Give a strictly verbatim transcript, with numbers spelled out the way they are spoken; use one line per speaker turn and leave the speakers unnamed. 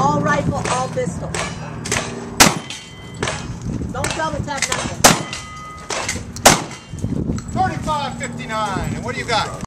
All rifle, all pistol. Don't double tap nothing.
thirty-five fifty-nine. And what do you got?